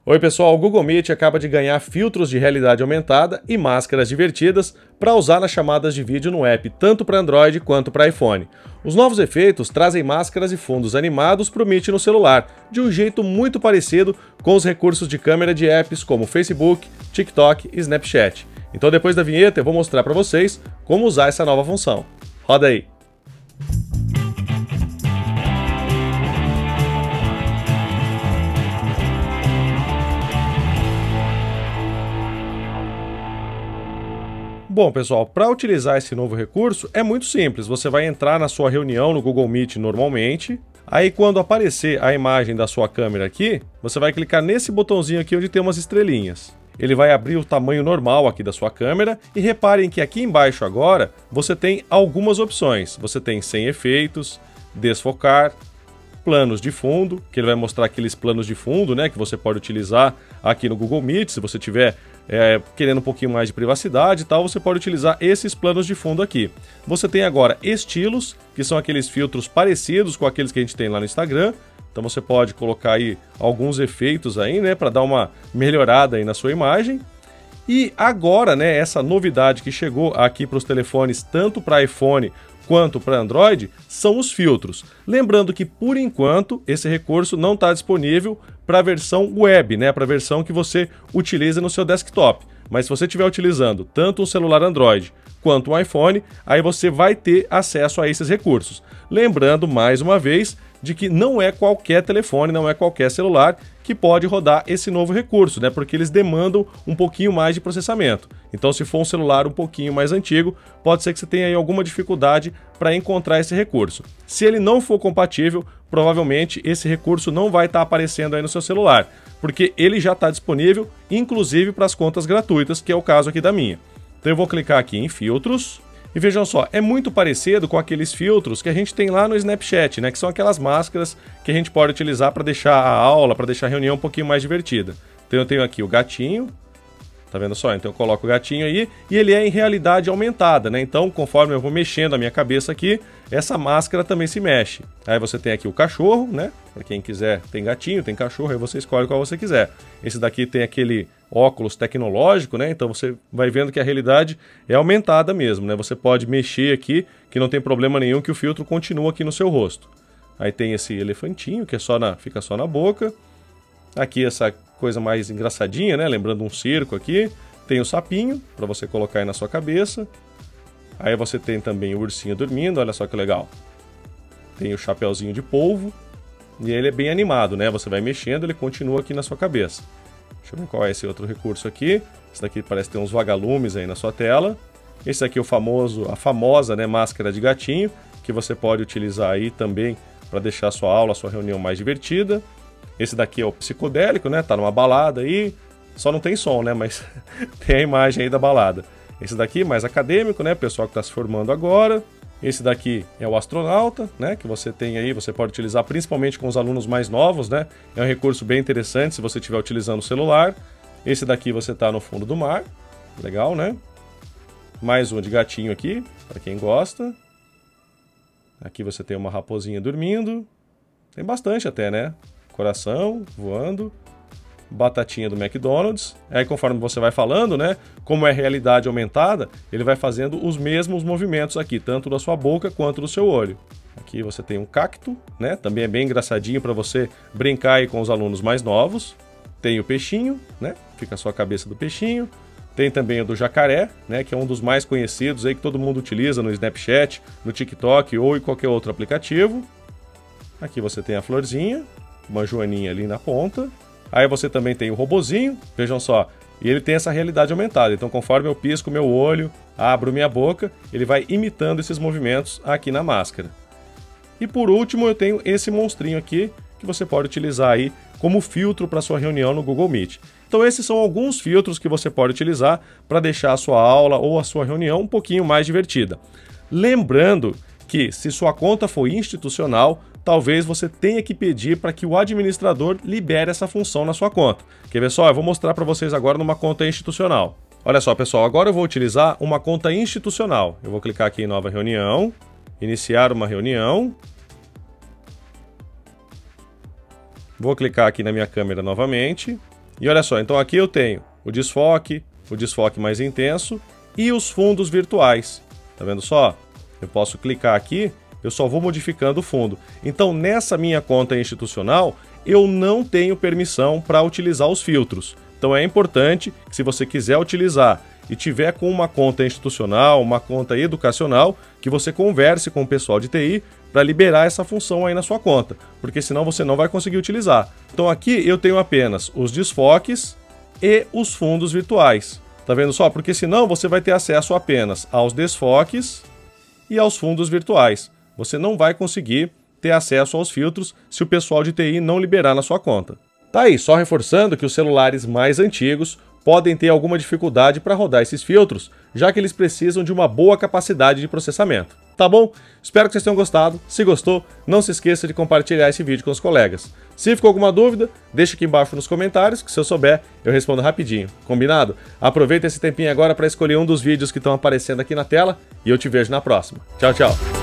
Oi pessoal, o Google Meet acaba de ganhar filtros de realidade aumentada e máscaras divertidas para usar nas chamadas de vídeo no app, tanto para Android quanto para iPhone. Os novos efeitos trazem máscaras e fundos animados para o Meet no celular, de um jeito muito parecido com os recursos de câmera de apps como Facebook, TikTok e Snapchat. Então depois da vinheta eu vou mostrar para vocês como usar essa nova função. Roda aí! Bom, pessoal, para utilizar esse novo recurso é muito simples. Você vai entrar na sua reunião no Google Meet normalmente. Aí quando aparecer a imagem da sua câmera aqui, você vai clicar nesse botãozinho aqui onde tem umas estrelinhas. Ele vai abrir o tamanho normal aqui da sua câmera e reparem que aqui embaixo agora você tem algumas opções. Você tem sem efeitos, desfocar, planos de fundo, que ele vai mostrar aqueles planos de fundo, né, que você pode utilizar aqui no Google Meet. Se você tiver querendo um pouquinho mais de privacidade e tal, você pode utilizar esses planos de fundo aqui. Você tem agora estilos, que são aqueles filtros parecidos com aqueles que a gente tem lá no Instagram. Então você pode colocar aí alguns efeitos aí, né, para dar uma melhorada aí na sua imagem. E agora, né, essa novidade que chegou aqui para os telefones, tanto para iPhone quanto para Android, são os filtros. Lembrando que, por enquanto, esse recurso não está disponível para a versão web, né, para a versão que você utiliza no seu desktop. Mas se você estiver utilizando tanto um celular Android quanto um iPhone, aí você vai ter acesso a esses recursos. Lembrando, mais uma vez, de que não é qualquer telefone, não é qualquer celular que pode rodar esse novo recurso, né? Porque eles demandam um pouquinho mais de processamento. Então, se for um celular um pouquinho mais antigo, pode ser que você tenha aí alguma dificuldade para encontrar esse recurso. Se ele não for compatível, provavelmente esse recurso não vai estar aparecendo aí no seu celular, porque ele já está disponível, inclusive para as contas gratuitas, que é o caso aqui da minha. Então eu vou clicar aqui em filtros. E vejam só, é muito parecido com aqueles filtros que a gente tem lá no Snapchat, né? Que são aquelas máscaras que a gente pode utilizar para deixar a aula, para deixar a reunião um pouquinho mais divertida. Então eu tenho aqui o gatinho, tá vendo só? Então eu coloco o gatinho aí e ele é em realidade aumentada, né? Então conforme eu vou mexendo a minha cabeça aqui, essa máscara também se mexe. Aí você tem aqui o cachorro, né? Para quem quiser, tem gatinho, tem cachorro, aí você escolhe qual você quiser. Esse daqui tem aquele óculos tecnológico, né? Então você vai vendo que a realidade é aumentada mesmo, né? Você pode mexer aqui, que não tem problema nenhum, que o filtro continua aqui no seu rosto. Aí tem esse elefantinho, que é fica só na boca. Aqui essa coisa mais engraçadinha, né? Lembrando um circo aqui. Tem o sapinho, para você colocar aí na sua cabeça. Aí você tem também o ursinho dormindo, olha só que legal. Tem o chapeuzinho de polvo. E ele é bem animado, né? Você vai mexendo, ele continua aqui na sua cabeça. Deixa eu ver qual é esse outro recurso aqui. Esse daqui parece ter uns vagalumes aí na sua tela. Esse aqui é a famosa, né, máscara de gatinho, que você pode utilizar aí também para deixar a sua aula, a sua reunião mais divertida. Esse daqui é o psicodélico, né? Tá numa balada aí. Só não tem som, né? Mas tem a imagem aí da balada. Esse daqui mais acadêmico, né? Pessoal que está se formando agora. Esse daqui é o astronauta, né, que você tem aí, você pode utilizar principalmente com os alunos mais novos, né? É um recurso bem interessante se você estiver utilizando o celular. Esse daqui você está no fundo do mar, legal, né? Mais um de gatinho aqui, para quem gosta. Aqui você tem uma raposinha dormindo. Tem bastante até, né? Coração voando. Batatinha do McDonald's. Aí conforme você vai falando, né, como é realidade aumentada, ele vai fazendo os mesmos movimentos aqui, tanto da sua boca quanto do seu olho. Aqui você tem um cacto, né, também é bem engraçadinho para você brincar aí com os alunos mais novos. Tem o peixinho, né, fica só a cabeça do peixinho. Tem também o do jacaré, né, que é um dos mais conhecidos aí que todo mundo utiliza no Snapchat, no TikTok ou em qualquer outro aplicativo. Aqui você tem a florzinha, uma joaninha ali na ponta. Aí você também tem o robozinho, vejam só, e ele tem essa realidade aumentada. Então conforme eu pisco meu olho, abro minha boca, ele vai imitando esses movimentos aqui na máscara. E por último eu tenho esse monstrinho aqui, que você pode utilizar aí como filtro para sua reunião no Google Meet. Então esses são alguns filtros que você pode utilizar para deixar a sua aula ou a sua reunião um pouquinho mais divertida. Lembrando que se sua conta for institucional, talvez você tenha que pedir para que o administrador libere essa função na sua conta. Quer ver só? Eu vou mostrar para vocês agora numa conta institucional. Olha só, pessoal, agora eu vou utilizar uma conta institucional. Eu vou clicar aqui em nova reunião, iniciar uma reunião. Vou clicar aqui na minha câmera novamente. E olha só, então aqui eu tenho o desfoque mais intenso e os fundos virtuais. Tá vendo só? Eu posso clicar aqui, eu só vou modificando o fundo. Então nessa minha conta institucional, eu não tenho permissão para utilizar os filtros. Então é importante que, se você quiser utilizar e tiver com uma conta institucional, uma conta educacional, que você converse com o pessoal de TI para liberar essa função aí na sua conta, porque senão você não vai conseguir utilizar. Então aqui eu tenho apenas os desfoques e os fundos virtuais. Tá vendo só? Porque senão você vai ter acesso apenas aos desfoques e aos fundos virtuais. Você não vai conseguir ter acesso aos filtros se o pessoal de TI não liberar na sua conta. Tá aí, só reforçando que os celulares mais antigos podem ter alguma dificuldade para rodar esses filtros, já que eles precisam de uma boa capacidade de processamento. Tá bom? Espero que vocês tenham gostado. Se gostou, não se esqueça de compartilhar esse vídeo com os colegas. Se ficou alguma dúvida, deixa aqui embaixo nos comentários, que se eu souber, eu respondo rapidinho. Combinado? Aproveita esse tempinho agora para escolher um dos vídeos que estão aparecendo aqui na tela e eu te vejo na próxima. Tchau, tchau!